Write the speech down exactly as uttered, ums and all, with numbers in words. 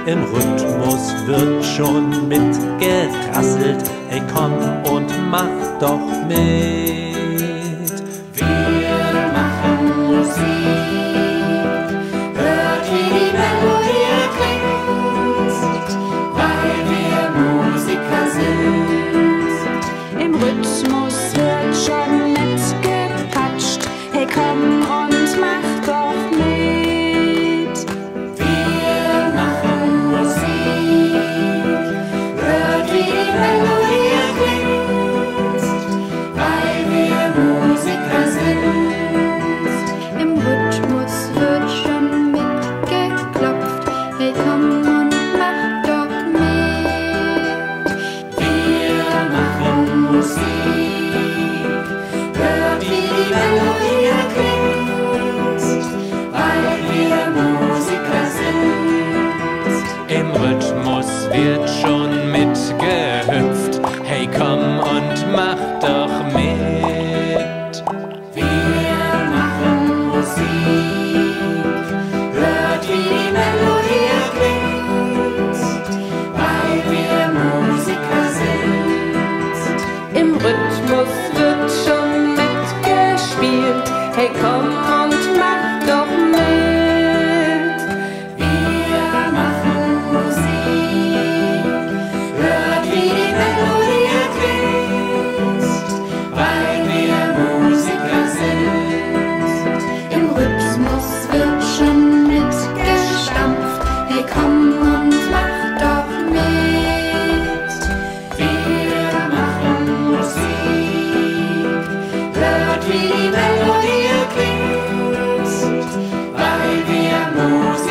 Im Rhythmus wird schon mitgerasselt. Hey, komm und mach doch mit. Wir machen Musik, hört wie die Melodie klingt, weil wir Musiker sind. Im Rhythmus wird schon mitgepatscht. Hey, komm und mach doch mit. Wird schon mitgehüpft. Hey, komm und mach doch mit. Wir machen Musik, hört wie die Melodie klingt, weil wir Musiker sind. Im Rhythmus wird schon mitgespielt. Hey, komm und mach doch mit. Wie die Melodie klingt, weil wir Musiker sind.